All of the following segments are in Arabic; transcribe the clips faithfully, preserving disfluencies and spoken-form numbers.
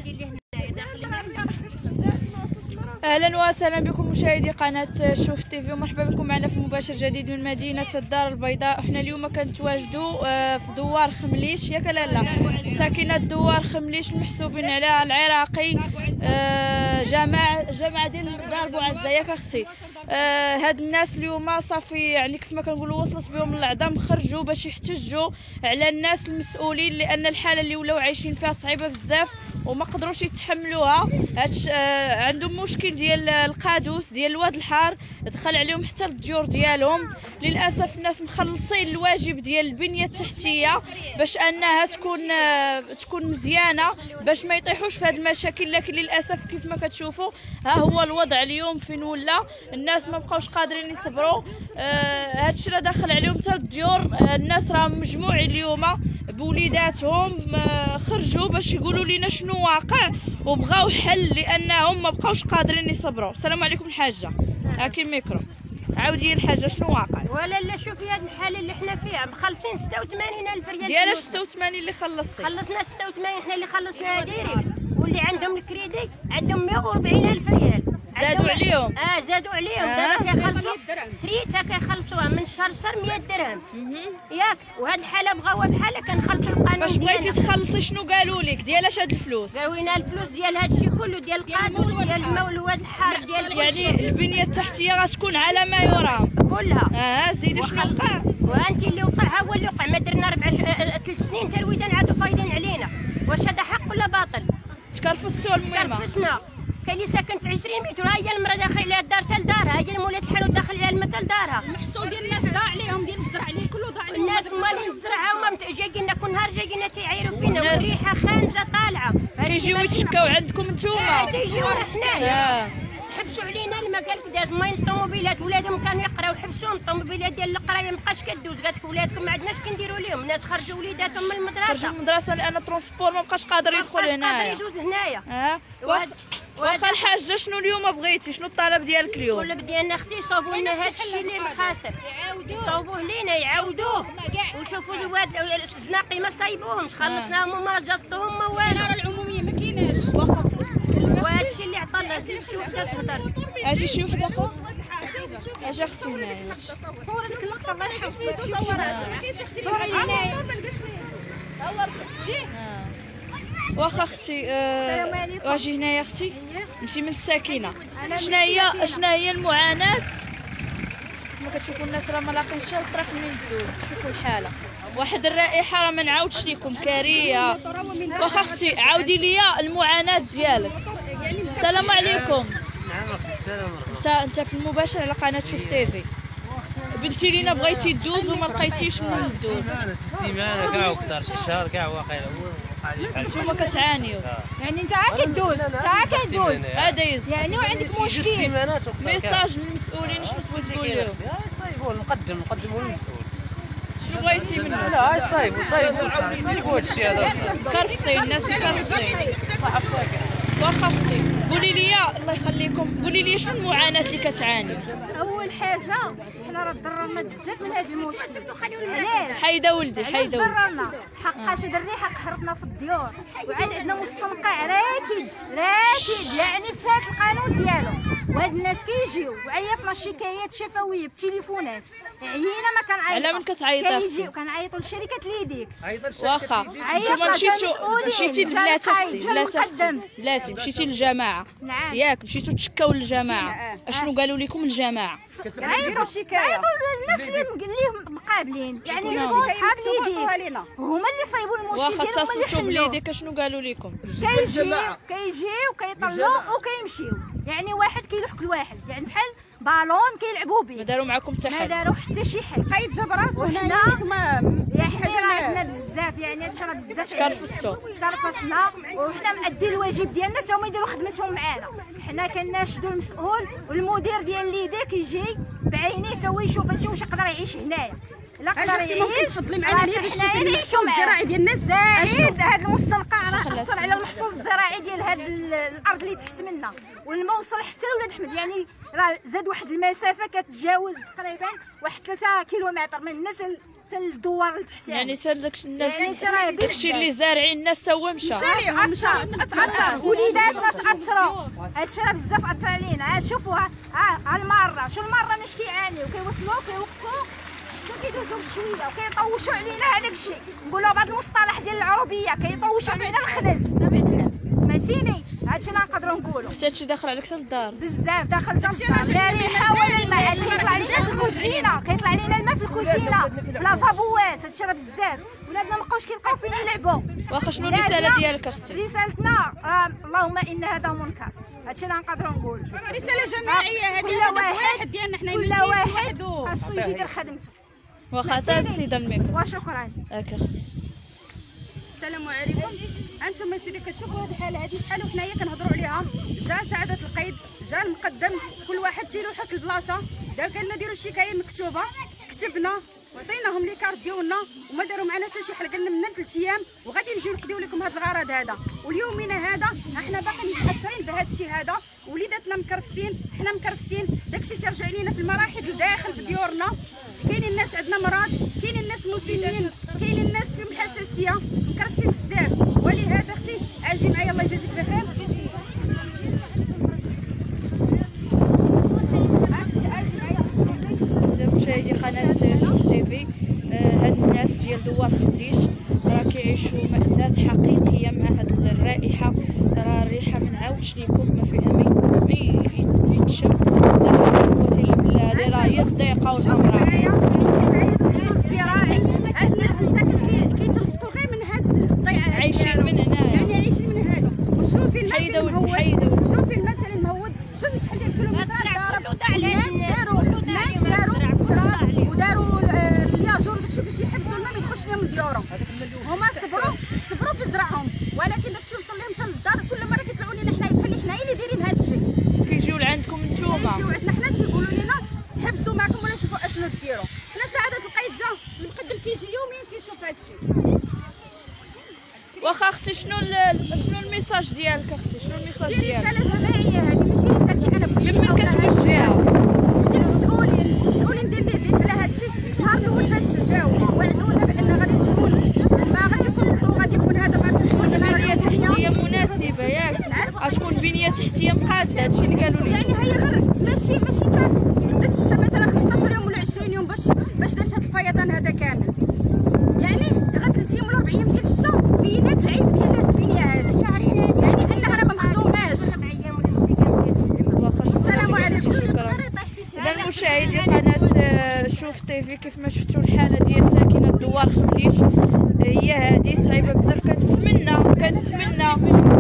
اهلا وسهلا بكم مشاهدي قناه شوف تيفي، ومرحبا بكم معنا في مباشر جديد من مدينه الدار البيضاء. احنا اليوم كنتواجدوا في دوار خمليش، ياك لالا؟ ساكنه دوار خمليش المحسوبين على العراقي جماعه جماعه ديال دار بوعزه، ياك اختي؟ هاد الناس اليوم صافي يعني كيف ما كنقولوا وصلت بهم العظام، خرجوا باش يحتجوا على الناس المسؤولين، لان الحاله اللي ولاو عايشين فيها صعيبه بزاف وما قدروش يتحملوها. هادش آه عندهم مشكل ديال القادوس ديال الواد الحار، دخل عليهم حتى الديور ديالهم. للاسف الناس مخلصين الواجب ديال البنيه التحتيه باش انها تكون آه تكون مزيانه باش ما يطيحوش في هاد المشاكل، لكن للاسف كيف ما كتشوفوا ها هو الوضع اليوم فين ولا. الناس ما بقاوش قادرين يصبروا. آه هادشي راه داخل عليهم حتى الديور. آه الناس راهم مجموعين اليوم بوليداتهم، آه خرجوا باش يقولوا لنا شنو واقع وبغاو حل، لانهم ما بقاوش قادرين يصبروا. السلام عليكم الحاجه، هاكي الميكرو، عاودي الحاجه شنو واقع؟ ولا لا شوفي هاد الحاله اللي حنا فيها، مخلصين ستة وثمانين ألف ريال ديال ستة وثمانين اللي خلصتي؟ خلصنا ستة وثمانين حنا اللي خلصناها ديريكت، واللي عندهم الكريدي عندهم مئة وأربعين ألف ريال زادوا عليهم. اه زادوا عليهم. دابا آه. كيخلصوا تريتا كيخلصوها من شهر شهر مئة درهم ياك. وهاد الحاله بغاوها بحالها كنخلصوا القانون. باش بغيتي تخلصي شنو قالوا لك؟ ديال اش هاد الفلوس؟ قالوا لنا الفلوس ديال هاد الشيء كله، ديال القادوس ديال الواد الحار ديال يعني البنيه التحتيه غتكون على ما يرام كلها. اه زيدي شنو وقع؟ وانت اللي وقع ها هو اللي وقع. ما درنا ربع ثلاث سنين تا الودان عادوا فايدين علينا. واش هذا حق ولا باطل؟ تكرفسوا المهمه. تكرفسنا. كاين اللي ساكن في عشرين متر، ها هي المراه داخل عليها الدار حتى لدارها، هي المولات الحانوت داخل عليها الماء حتى لدارها. المحصول ديال الناس ضاع عليهم، ديال الزرع عليه كله ضاع عليهم. الناس مالين الزرعه وما جايين كل نهار جايين تيعايروا فينا، والريحه خانزه طالعه. كيجيو يتشكاو عندكم نتوما؟ تيجيونا حنايا. حبسوا علينا المقال في داز ماين الطوموبيلات، ولادهم كانوا يقراو حبسوهم. الطوموبيلات ديال القرايه مابقاش كدوز، قالت لك ولادكم ما عندناش كنديروا لهم. الناس خرجوا وليداتهم من المدرسه. خرجوا من المدرسه لان الترونسبور ما بقاش قادر يدخل هنايا. يدوز هنايا. اه واخا الحاجه شنو اليوم بغيتي؟ شنو الطلب ديالك اليوم؟ الطلب ديالنا اختي صوبوا لنا هذا الشيء اللي خاسر، صوبوه لينا يعاودوه. وشوفوا الواد الزناقي ما صايبوهمش، خلصناهم وما جصوهم ما والو. الاداره العموميه ما كايناش. وهذا الشيء اللي عطى الله شي وحده تهضر. اجي شي وحده اخرى، اجي اختي هنايا. صور هذيك اللقطه الله يحفظك. صورها واخا اختي. السلام عليكم. واجي هنايا اختي، انت من الساكنه. شنو هي شنو هي المعاناه؟ كما كتشوفوا الناس راه ما لاقينش الطريق منين تدوز. شوفوا الحاله، واحد الرائحه راه ما نعاودش لكم، كاريه. واخا اختي عاودي لي المعاناه ديالك. السلام عليكم. نعم اختي السلام ورحمه. انت انت في المباشر على قناه شوف تيفي. بنتي لينا بغيتي تدوز وما لقيتيش منين تدوز. سيمانه ست سيمانه كاع وكثر، شي شهر كاع واقيلا نتوما كتعانيو. يعني انت عا كدوز انت عا كدوز هذا يزيد يعني وعندك جوج مشكل. سيمانات وكثر. ميساج للمسؤولين شنو تبغي تقول لهم؟ صايبوا نقدم نقدموا للمسؤول. شنو بغيتي منهم؟ لا هاي صايبوا صايبوا صايبوا هذا الشيء هذا. كرفسي الناس كرفسي. واخا اختي قولي لي الله يخليكم، قولي لي شنو المعاناه اللي كتعانيو؟ اول حاجه حنا راه ضررنا بزاف من هذا المشكل. علاش؟ حيده ولدي علاش حيده ولدي. ضررنا؟ حقاش هاد الريحه قهرتنا في الديور، وعاد عندنا مستنقع راكد راكد يعني في هاد القانون ديالو. وهاد الناس كيجيو وعيطنا شكايات شفويه بالتليفونات، عيينا ما كنعيطوا. على من كتعيطي؟ كيجيو كنعيطوا لشركه ليديك. واخا نتوما مشيتو مشيتي لبلاتي اختي بلاتي اختي بلاتي مشيتي للجماعه. نعم. ياك مشيتوا تشكاو للجماعه. اشنو قالوا لكم الجماعه؟ عيطوا عيطوا للناس اللي اللي مقابلين، يعني شكون صحاب ليديك هما اللي صايبوا المشكل واخا ديالهم، هما اللي اتصلتوا حلوه. بليديك اشنو قالوا لكم؟ كيجيو كيجيو كيطلعوا وكيمشيو، يعني واحد كيلحق لواحد، يعني بحال بالون كيلعبوا به. ما داروا معكم حتى ما حل؟ داروا حتى شي حل. حيد جاب راسو وحنا هنايا يعني راه عندنا بزاف، يعني هادشي راه بزاف تكرفستوا. تكرفسنا وحنا مأدين الواجب ديالنا حتى هما يديروا خدمتهم معانا. حنا كناشدوا المسؤول والمدير ديال ليديك يجي بعينيه حتى هو يشوف هادشي واش يقدر يعيش هنايا. لا قدر يعيش تفضلي معنا ليديك حنايا نعيشوا مع الزراعي ديال الناس. زايد هاد المستنقع راه كتاثر على المحصول الزراعي ديال هاد ال- الارض اللي تحت منا، والماء وصل حتى لولاد احمد. يعني راه زاد واحد المسافه كتجاوز تقريبا واحد ثلاثة كيلومتر من هنا حتى الدوار اللي تحت. يعني حتى داك الناس يعني ترى داكشي اللي زارعين الناس تا هو مشى. مشى ليهم مشى تاثر، وليداتنا تاثروا. هادشي راه بزاف اثر علينا. ها شوفوها، ها ها الماره، شو الماره باش كيعانيو كيوصلوا كيوقفوا حتى كيدوزوا بشويه وكيطوشوا علينا هذاك الشيء. نقولوا بهذا المصطلح ديال العربيه كيطوشوا علينا الخنز. سمعتيني؟ هادشي اللي نقدروا نقولوا. حتى هادشي داخل عليك حتى للدار. بزاف داخل تنطر لا ريحه ولا الماء. كيطلع لينا في الكوزينه، كيطلع لينا الماء في الكوزينه في لافابوات. هادشي راه بزاف. ولادنا مابقاوش كيلقاو فين يلعبوا. واخا شنو الرساله ديالك اختي؟ رسالتنا آه اللهم ان هذا منكر. هادشي اللي نقدروا نقولوا. رساله جماعيه هذه، كل هدف واحد واحد ديالنا حنا كل ماشي واحد وحدو. خاصو يجي يدير خدمته. واخا حتى السيده الميكرو. وشكرا. هاك اختي. السلام عليكم. انتم سيدي كتشوفوا هذه الحاله هذه شحال وحنايا كنهضروا عليها. جا سعاده القيد، جا المقدم، كل واحد تيلوحوا في البلاصه. دا قال لنا ديروا الشكايه مكتوبه، كتبنا وعطيناهم لي كارت ديالنا وما داروا معنا حتى شي حل. قالنا من ثلاث ايام وغادي نجيو نقضيو لكم هذا الغرض هذا. واليومنا هذا احنا باقيين متاثرين بهذا الشيء هذا. وليداتنا مكرفسين، حنا مكرفسين. داكشي تيرجع لينا في المراحل لداخل في ديورنا. كاينين الناس عندنا مرض، كاينين الناس مسنين، كاينين الناس فيهم حساسيه، مكرفسين بزاف. ولهذا اختي اجي معايا الله يجازيك بخير. مشاهدي قناه شوف تيفي، آه، هاد الناس ديال دوار خديش راه كيعيشوا مأساة حقيقيه مع هاد الرائحه. راه الريحه ما نعاودش لكم، ما فيها ما ما يتشم. لا قوه الا بالله، اللي راه يضيقه شوفي والامراض. معايا شوفي معايا المحصول الزراعي. هاد الناس مساكن كي- كيترزقوا غير من هاد الضيعه عايشين من هنايا. يعني عايشين من هذا. وشوفي الماء حيدة ولد، المهود، حيدة ولد. شوفي الماء تاع المهود. شوفي شحال ديال الكيلومترات ضارب. الناس داروا الناس داروا تراب وداروا آه، الياجور وداكشي باش يحبسوا الماء ما يدخلش لهم لديورهم. هما صبروا صبروا في زرعهم، ولكن داكشي وصل لهم حتى للدار. كل مره كيطلعوا لنا حنايا بحال حنايا اللي دايرين هذا الشيء. كيجيو لعندكم نتوما. تيجيو عندنا حنا تيقولوا لنا حبسوا معكم ولا شوفوا اشنو ديروا. حنا سعاده القيد جا المقدم كيجي يوميا كيشوف هذا الشيء. واخا اختي شنو ال- شنو الميساج ديالك اختي؟ شنو الميساج شي ديالك؟ رساله جماعيه هذه، ماشي رسالتي انا بوحدي. لمن كتوجهيها؟ حتى المسؤولين المسؤولين ديال اللي على هذا الشيء. نهار الاول فاش جاو وعدونا بان غادي تكون ما غادي يكون الضوء، غادي يكون هذا غادي تكون بنيه تحتيه مناسبه ياك؟ غتكون بنيه تحتيه مقاده. هادشي اللي قالوا لي. يعني هي غير ماشي ماشي تا شدت الشتا مثلا خمسطاش يوم ولا عشرين يوم باش باش درت هذا الفيضان هذا كامل. يعني غير ثلاث ايام ولا اربع ايام ديال الشتا بينات العيب ديال هذه البنيه هذه. يعني انها راه ما مخدوماش. السلام عليكم. اذا مشاهدي قناه شوف تيفي، كيف ما شفتوا الحاله ديال ساكنه دوار خمليش هي هذه صعيبه بزاف. كنتمنى كنتمنى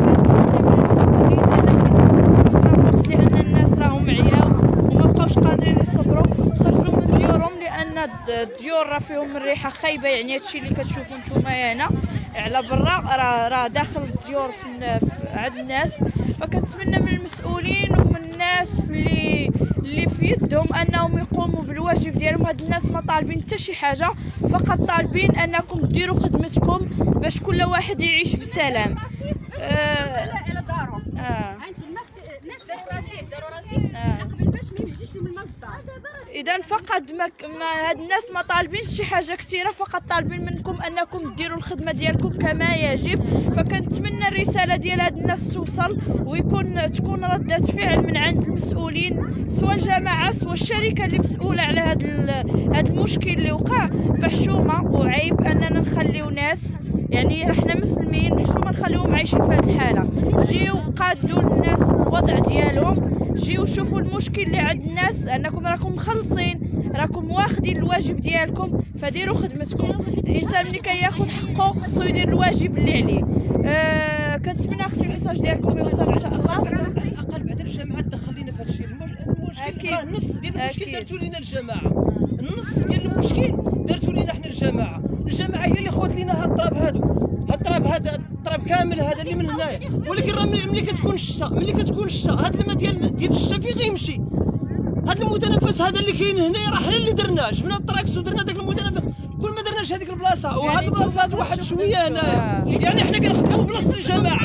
لان الناس راهم عياو وما بقاوش قادرين يصبروا، خرجوا من ديورهم لان الديور راه فيهم الريحه خايبه. يعني هادشي اللي كتشوفوا نتوما هنا على برا راه راه داخل الديور في عند الناس. فكنتمنى من المسؤولين ومن الناس اللي اللي في يدهم انهم يقوموا بالواجب ديالهم. هاد الناس ما طالبين حتى شي حاجه، فقط طالبين انكم ديروا خدمتكم باش كل واحد يعيش بسلام. آه على دارهم. آه. انت الناس داروا رصيف داروا رصيف قبل باش ما يجيش لهم الماء للدار. اذا فقط ما, ما هاد الناس ما طالبينش شي حاجه كثيره، فقط طالبين منكم انكم ديروا الخدمه ديالكم كما يجب. فكنتمنى الرساله ديال هاد الناس توصل ويكون تكون رده فعل من عند المسؤولين، سواء الجماعه سواء الشركه اللي مسؤوله على هاد هاد المشكل اللي وقع. فحشومه وعيب اننا نخليو ناس، يعني احنا مسلمين، حشومه نخليوهم عايشين في هاد الحاله. جيو قادوا الناس الوضع ديالهم، جيو شوفوا المشكل اللي عند الناس، انكم راكم مخلصين، راكم واخدين الواجب ديالكم، فديروا خدمتكم. الانسان ملي كياخذ حقه خصو يدير الواجب اللي عليه. آه كنتمنى اختي الميساج ديالكم يوصل ان شاء الله. شكرا اختي. اقل بعد الجماعه تدخل لينا في هذا الشيء. المشكل راه النص ديال المشكل دارتو لينا الجماعه، النص ديال المشكل دارتو لينا حنا الجماعه. الجماعه هي اللي خوات لينا هاد التراب هادو، هاد التراب هذا التراب كامل هذا اللي من هنايا. ولكن راه ملي كتكون الشتا ملي كتكون الشتا هاد الماء ديال ديال الشتا فين غيمشي؟ هاد المتنفس هذا اللي كاين هنا راه حنا اللي درناه، جبنا التراكس ودرنا داك المتنفس. كل ما درناش هذيك البلاصه وهاد البلاصه هاد واحد شويه هنايا، يعني حنا كنخدموا بلاصه الجماعه.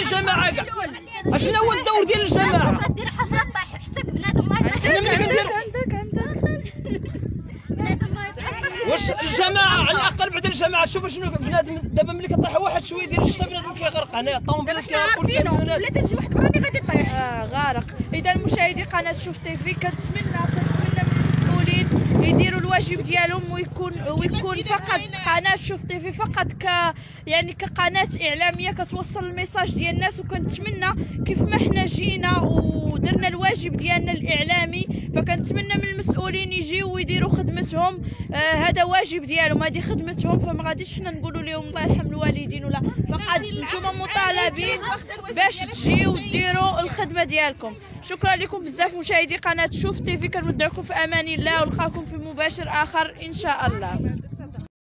الجماعه كاع. اشنو هو الدور ديال الجماعه؟ دير حشره طايح حسك بنادم ما يطيح. حنا ملي كندير عندك عندك بنادم ما يطيح. واش الجماعه على الاقل بعد الجماعه شوف شنو بنادم دابا ملي كطيح واحد شويه ديال الشتا بنادم كيغرق هنا الطوموبيل كيغرقوا الكاميونات ولا تجي واحد براني غادي تطيح. آه غارق. اذا مشاهدي قناه شوف تيفي كنتمنى كنتمنى من المسؤولين يديروا الواجب ديالهم ويكون ويكون فقط قناه شوف تيفي فقط ك يعني كقناه اعلاميه كتوصل الميساج ديال الناس. وكنتمنى كيف ما حنا جينا ودرنا الواجب ديالنا الاعلامي فكنتمنى من المسؤولين يجيو ويديروا خدمتهم. آه هذا واجب ديالهم هذه خدمتهم فما غاديش حنا نقولوا لهم الله يرحم الوالدين ولا فقط نتوما مطالبين باش تجيو ديروا الخدمه ديالكم. شكرا لكم بزاف مشاهدي قناه شوف تيفي كنودعكم في امان الله ونلقاكم في مباشر اخر ان شاء الله.